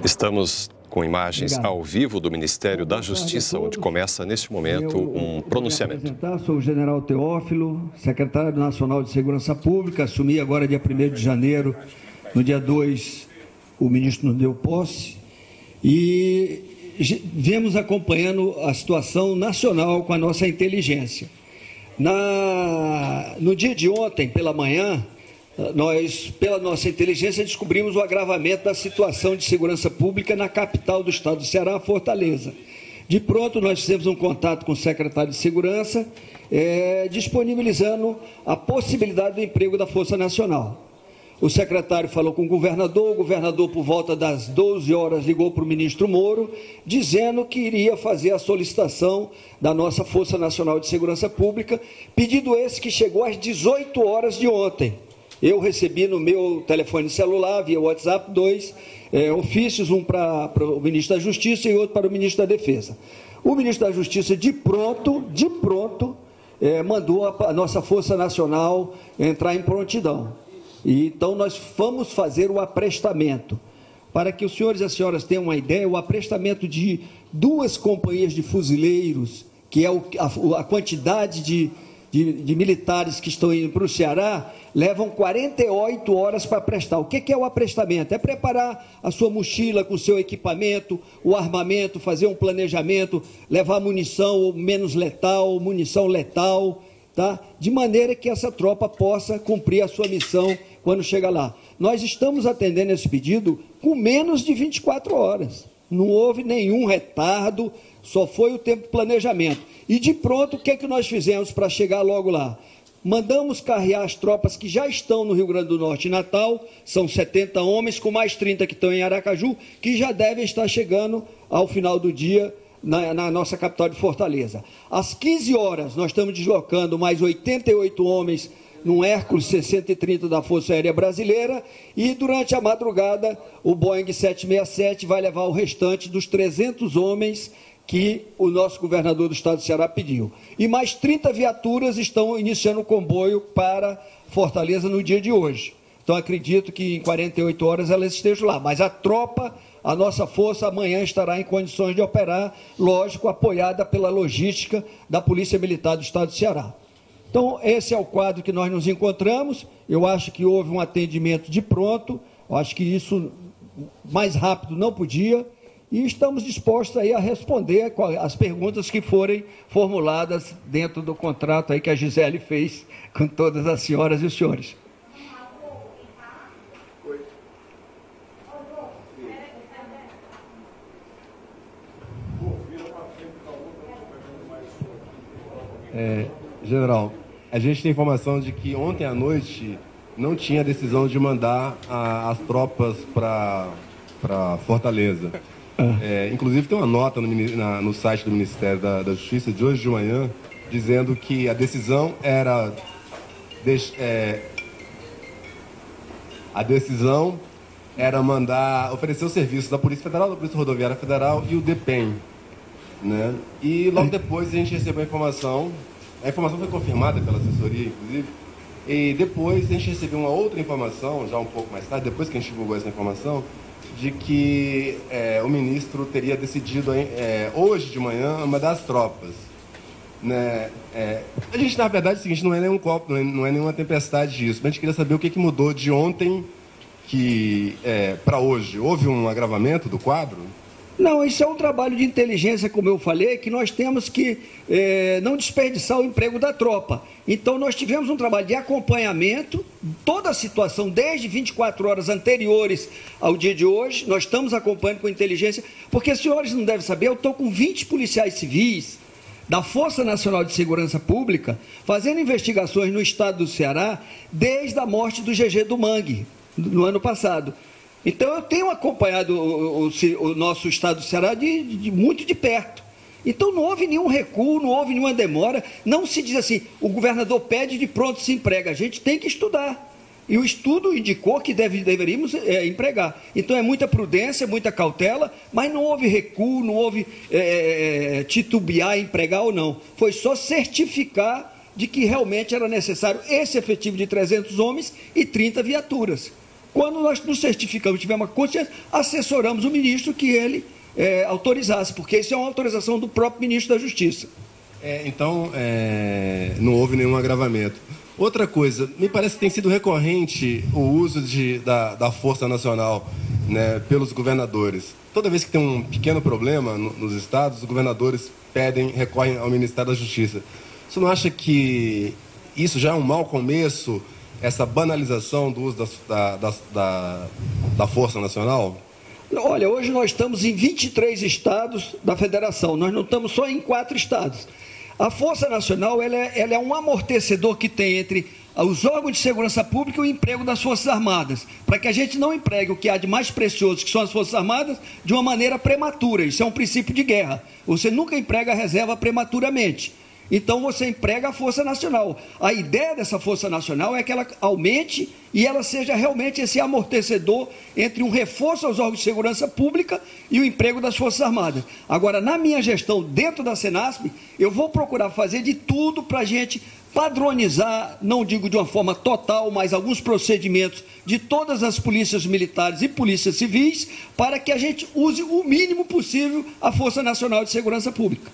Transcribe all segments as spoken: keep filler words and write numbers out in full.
Estamos com imagens Obrigado. ao vivo do Ministério da Justiça, onde começa, neste momento, um pronunciamento. Sou o general Teófilo, secretário nacional de Segurança Pública, assumi agora dia primeiro de janeiro, no dia dois o ministro nos deu posse, e viemos acompanhando a situação nacional com a nossa inteligência. Na, no dia de ontem, pela manhã, nós, pela nossa inteligência, descobrimos o agravamento da situação de segurança pública na capital do estado do Ceará, Fortaleza. De pronto, nós fizemos um contato com o secretário de Segurança, é, disponibilizando a possibilidade do emprego da Força Nacional. O secretário falou com o governador, o governador, por volta das doze horas, ligou para o ministro Moro, dizendo que iria fazer a solicitação da nossa Força Nacional de Segurança Pública, pedido esse que chegou às dezoito horas de ontem. Eu recebi no meu telefone celular, via WhatsApp, dois é, ofícios, um para, para o ministro da Justiça e outro para o ministro da Defesa. O ministro da Justiça, de pronto, de pronto, é, mandou a, a nossa Força Nacional entrar em prontidão. E, então, nós vamos fazer o aprestamento. Para que os senhores e as senhoras tenham uma ideia, o aprestamento de duas companhias de fuzileiros, que é o, a, a quantidade de, de, de militares que estão indo para o Ceará, levam quarenta e oito horas para prestar. O que, que é o aprestamento? É preparar a sua mochila com o seu equipamento, o armamento, fazer um planejamento, levar munição menos letal, munição letal, tá? De maneira que essa tropa possa cumprir a sua missão quando chega lá. Nós estamos atendendo esse pedido com menos de vinte e quatro horas. Não houve nenhum retardo, só foi o tempo de planejamento. E de pronto, o que é que nós fizemos para chegar logo lá? Mandamos carrear as tropas que já estão no Rio Grande do Norte e Natal, são setenta homens, com mais trinta que estão em Aracaju, que já devem estar chegando ao final do dia na, na nossa capital de Fortaleza. Às quinze horas, nós estamos deslocando mais oitenta e oito homens num Hércules seiscentos e trinta da Força Aérea Brasileira, e durante a madrugada o Boeing sete seis sete vai levar o restante dos trezentos homens que o nosso governador do estado do Ceará pediu. E mais trinta viaturas estão iniciando o comboio para Fortaleza no dia de hoje. Então, acredito que em quarenta e oito horas elas estejam lá. Mas a tropa, a nossa força, amanhã estará em condições de operar, lógico, apoiada pela logística da Polícia Militar do estado do Ceará. Então, esse é o quadro que nós nos encontramos. Eu acho que houve um atendimento de pronto. Eu acho que isso mais rápido não podia. E estamos dispostos aí a responder as perguntas que forem formuladas dentro do contrato aí que a Gisele fez com todas as senhoras e os senhores. É, general, a gente tem informação de que ontem à noite não tinha decisão de mandar a, as tropas para para Fortaleza. É, inclusive tem uma nota no, na, no site do Ministério da, da Justiça de hoje de manhã dizendo que a decisão era de, é, a decisão era mandar oferecer o serviço da Polícia Federal, da Polícia Rodoviária Federal e o DEPEN, né? E logo depois a gente recebeu a informação, a informação foi confirmada pela assessoria, inclusive, e depois a gente recebeu uma outra informação, já um pouco mais tarde, depois que a gente divulgou essa informação, de que é, o ministro teria decidido é, hoje de manhã mandar as tropas. Né? É, a gente, na verdade, é o seguinte, não é nenhum copo, não é, não é nenhuma tempestade disso, mas a gente queria saber o que, que mudou de ontem que, é, para hoje. Houve um agravamento do quadro? Não, isso é um trabalho de inteligência, como eu falei, que nós temos que é, não desperdiçar o emprego da tropa. Então, nós tivemos um trabalho de acompanhamento, toda a situação, desde vinte e quatro horas anteriores ao dia de hoje, nós estamos acompanhando com inteligência, porque os senhores não devem saber, eu estou com vinte policiais civis da Força Nacional de Segurança Pública fazendo investigações no estado do Ceará desde a morte do G G do Mangue, no ano passado. Então, eu tenho acompanhado o, o, o nosso estado do Ceará de, de, muito de perto. Então, não houve nenhum recuo, não houve nenhuma demora. Não se diz assim, o governador pede, de pronto se emprega. A gente tem que estudar. E o estudo indicou que deve, deveríamos é, empregar. Então, é muita prudência, muita cautela, mas não houve recuo, não houve é, titubear em empregar ou não. Foi só certificar de que realmente era necessário esse efetivo de trezentos homens e trinta viaturas. Quando nós nos certificamos, tivemos uma consciência, assessoramos o ministro que ele é, autorizasse, porque isso é uma autorização do próprio ministro da Justiça. É, então, é, não houve nenhum agravamento. Outra coisa, me parece que tem sido recorrente o uso de, da, da Força Nacional, né, pelos governadores. Toda vez que tem um pequeno problema no, nos estados, os governadores pedem, recorrem ao Ministério da Justiça. Você não acha que isso já é um mau começo, essa banalização do uso da, da, da, da Força Nacional? Olha, hoje nós estamos em vinte e três estados da federação, nós não estamos só em quatro estados. A Força Nacional ela é, ela é um amortecedor que tem entre os órgãos de segurança pública e o emprego das Forças Armadas, para que a gente não empregue o que há de mais precioso, que são as Forças Armadas, de uma maneira prematura. Isso é um princípio de guerra. Você nunca emprega a reserva prematuramente. Então você emprega a Força Nacional. A ideia dessa Força Nacional é que ela aumente e ela seja realmente esse amortecedor entre um reforço aos órgãos de segurança pública e o emprego das Forças Armadas. Agora, na minha gestão dentro da Senasp, eu vou procurar fazer de tudo para a gente padronizar, não digo de uma forma total, mas alguns procedimentos de todas as polícias militares e polícias civis, para que a gente use o mínimo possível a Força Nacional de Segurança Pública.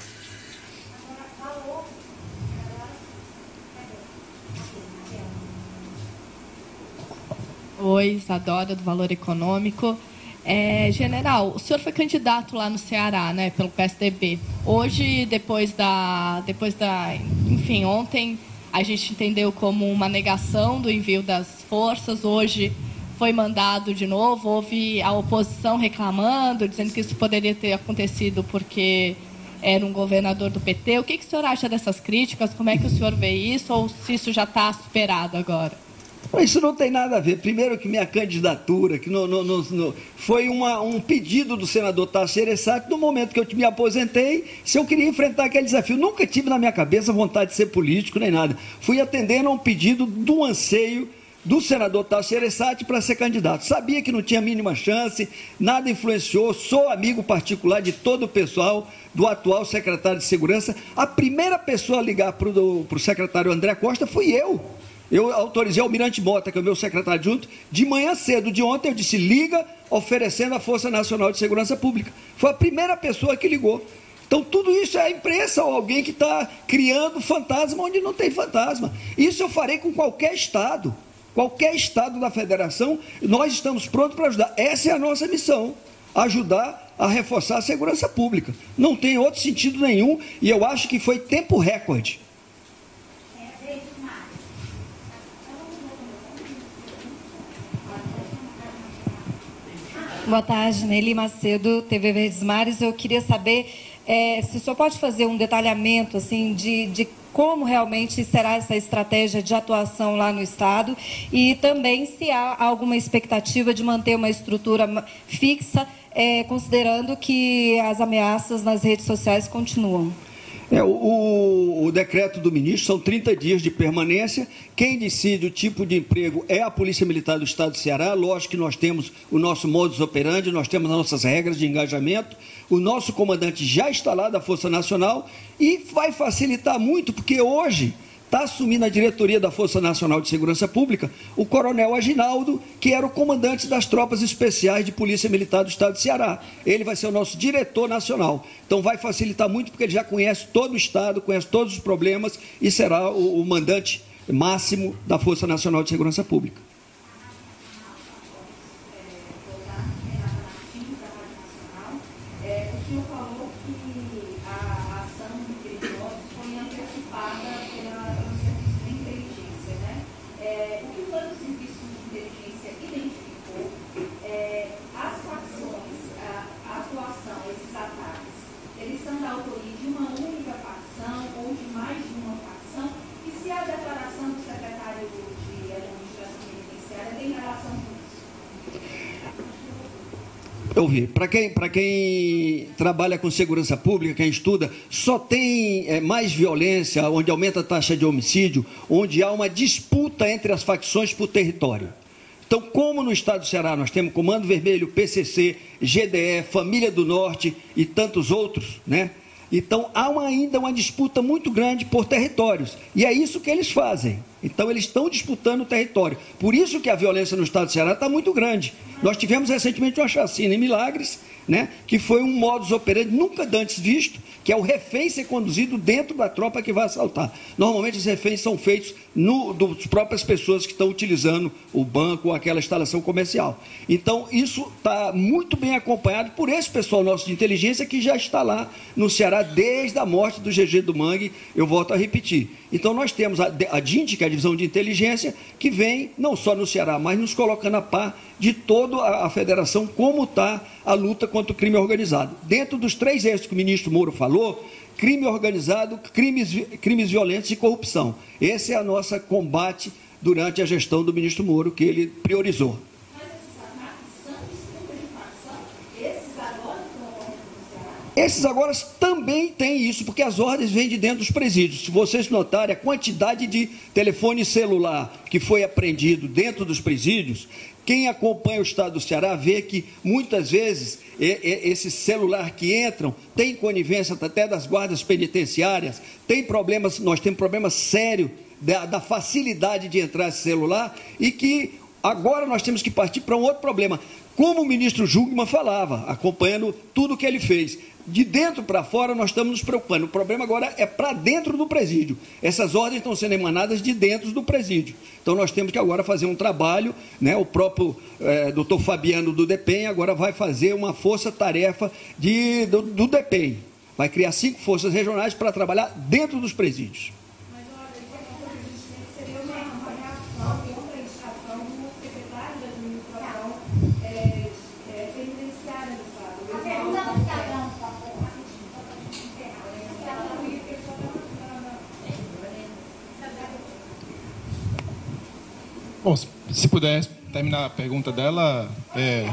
Oi, Isadora, do Valor Econômico. É, general, o senhor foi candidato lá no Ceará, né, pelo P S D B. Hoje, depois da, depois da... Enfim, ontem a gente entendeu como uma negação do envio das forças. Hoje foi mandado de novo. Houve a oposição reclamando, dizendo que isso poderia ter acontecido porque era um governador do P T. O que, que o senhor acha dessas críticas? Como é que o senhor vê isso? Ou se isso já está superado agora? Isso não tem nada a ver. Primeiro que minha candidatura, que no, no, no, no, foi uma, um pedido do senador Tasso Gereissati, no momento que eu me aposentei, se eu queria enfrentar aquele desafio. Nunca tive na minha cabeça vontade de ser político nem nada. Fui atendendo a um pedido do anseio do senador Tasso Gereissati para ser candidato. Sabia que não tinha a mínima chance, nada influenciou, sou amigo particular de todo o pessoal, do atual secretário de Segurança. A primeira pessoa a ligar para o secretário André Costa fui eu. Eu autorizei o Almirante Mota, que é o meu secretário adjunto, de manhã cedo de ontem, eu disse, liga, oferecendo a Força Nacional de Segurança Pública. Foi a primeira pessoa que ligou. Então, tudo isso é a imprensa ou alguém que está criando fantasma onde não tem fantasma. Isso eu farei com qualquer estado. Qualquer estado da federação, nós estamos prontos para ajudar. Essa é a nossa missão, ajudar a reforçar a segurança pública. Não tem outro sentido nenhum e eu acho que foi tempo recorde. Boa tarde, Nelly Macedo, T V Verdes Mares. Eu queria saber é, se o senhor pode fazer um detalhamento assim, de, de como realmente será essa estratégia de atuação lá no Estado e também se há alguma expectativa de manter uma estrutura fixa, é, considerando que as ameaças nas redes sociais continuam. É, o, o decreto do ministro são trinta dias de permanência. Quem decide o tipo de emprego é a Polícia Militar do Estado do Ceará. Lógico que nós temos o nosso modus operandi, nós temos as nossas regras de engajamento. O nosso comandante já está lá da Força Nacional e vai facilitar muito, porque hoje está assumindo a diretoria da Força Nacional de Segurança Pública o coronel Aginaldo, que era o comandante das tropas especiais de Polícia Militar do Estado do Ceará. Ele vai ser o nosso diretor nacional. Então vai facilitar muito, porque ele já conhece todo o Estado, conhece todos os problemas e será o, o mandante máximo da Força Nacional de Segurança Pública. Eu vi. Para quem, para quem trabalha com segurança pública, quem estuda, só tem é, mais violência, onde aumenta a taxa de homicídio, onde há uma disputa entre as facções por território. Então, como no Estado do Ceará nós temos Comando Vermelho, P C C, G D E, Família do Norte e tantos outros, né? Então, há uma, ainda uma disputa muito grande por territórios. E é isso que eles fazem. Então, eles estão disputando o território. Por isso que a violência no estado do Ceará está muito grande. Nós tivemos recentemente uma chacina em Milagres, né, que foi um modus operandi nunca antes visto, que é o refém ser conduzido dentro da tropa que vai assaltar. Normalmente, os reféns são feitos no, das próprias pessoas que estão utilizando o banco ou aquela instalação comercial. Então, isso está muito bem acompanhado por esse pessoal nosso de inteligência que já está lá no Ceará desde a morte do G G do Mangue, eu volto a repetir. Então, nós temos a, a D I N T, que é a Divisão de Inteligência, que vem não só no Ceará, mas nos colocando a par de toda a, a federação, como está a luta contra o crime organizado. Dentro dos três eixos que o ministro Moro falou, crime organizado, crimes, crimes violentos e corrupção. Esse é o nosso combate durante a gestão do ministro Moro, que ele priorizou. Esses agora também têm isso, porque as ordens vêm de dentro dos presídios. Se vocês notarem, a quantidade de telefone celular que foi apreendido dentro dos presídios, quem acompanha o estado do Ceará vê que, muitas vezes, esse celular que entram tem conivência até das guardas penitenciárias, tem problemas, nós temos problemas sérios da, da facilidade de entrar esse celular e que agora nós temos que partir para um outro problema. Como o ministro Jungmann falava, acompanhando tudo o que ele fez, de dentro para fora nós estamos nos preocupando. O problema agora é para dentro do presídio. Essas ordens estão sendo emanadas de dentro do presídio. Então nós temos que agora fazer um trabalho, né? O próprio é, doutor Fabiano do DEPEN agora vai fazer uma força-tarefa de, do, do DEPEN. Vai criar cinco forças regionais para trabalhar dentro dos presídios. Bom, se puder terminar a pergunta dela, é...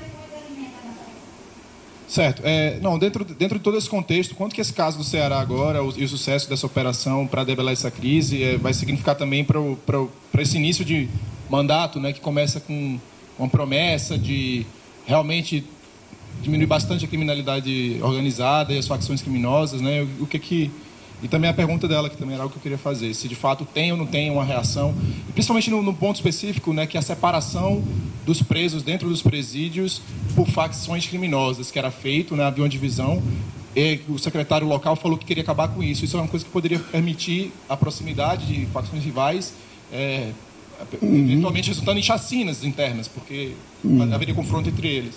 certo. É, não, dentro, dentro de todo esse contexto, quanto que esse caso do Ceará agora o, e o sucesso dessa operação para debelar essa crise é, vai significar também para esse início de mandato, né, que começa com uma promessa de realmente diminuir bastante a criminalidade organizada e as facções criminosas, né? O, o que que E também a pergunta dela, que também era algo que eu queria fazer, se de fato tem ou não tem uma reação, principalmente no, no ponto específico, né, que é a separação dos presos dentro dos presídios por facções criminosas, que era feito, né, havia uma divisão, e o secretário local falou que queria acabar com isso. Isso é uma coisa que poderia permitir a proximidade de facções rivais, é, eventualmente resultando em chacinas internas, porque uhum. haveria confronto entre eles.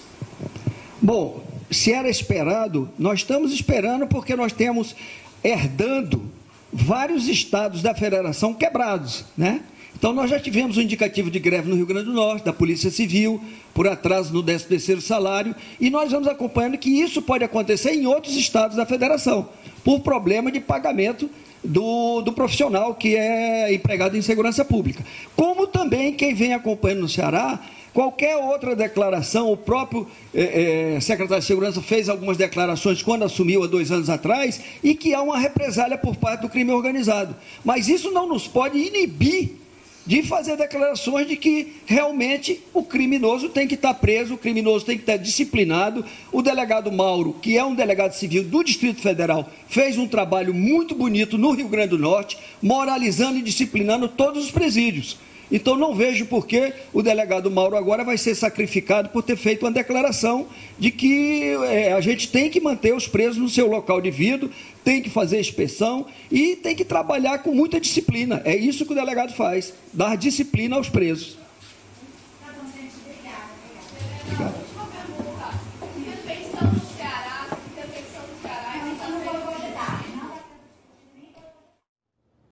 Bom, se era esperado, nós estamos esperando porque nós temos... herdando vários estados da federação quebrados, né? Então, nós já tivemos um indicativo de greve no Rio Grande do Norte, da Polícia Civil, por atraso no décimo terceiro salário, e nós vamos acompanhando que isso pode acontecer em outros estados da federação, por problema de pagamento do, do profissional que é empregado em segurança pública. Como também quem vem acompanhando no Ceará, qualquer outra declaração, o próprio eh, eh, secretário de Segurança fez algumas declarações quando assumiu há dois anos atrás, e que há uma represália por parte do crime organizado. Mas isso não nos pode inibir de fazer declarações de que realmente o criminoso tem que estar preso, o criminoso tem que estar disciplinado. O delegado Mauro, que é um delegado civil do Distrito Federal, fez um trabalho muito bonito no Rio Grande do Norte, moralizando e disciplinando todos os presídios. Então, não vejo por que o delegado Mauro agora vai ser sacrificado por ter feito uma declaração de que é, a gente tem que manter os presos no seu local de vida, tem que fazer inspeção e tem que trabalhar com muita disciplina. É isso que o delegado faz, dar disciplina aos presos. Obrigado.